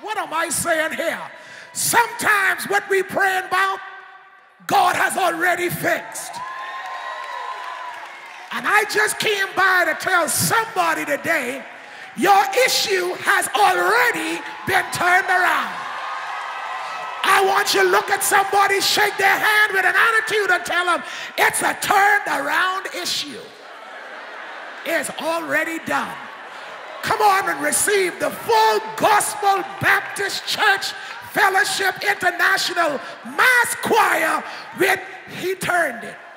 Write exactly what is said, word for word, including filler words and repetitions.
What am I saying here? Sometimes what we praying about, God has already fixed. And I just came by to tell somebody today, your issue has already been turned around. I want you to look at somebody, shake their hand with an attitude and tell them, it's a turned around issue. It's already done. Come on and receive the full Gospel Baptist Church Fellowship International Mass Choir with He Turned It.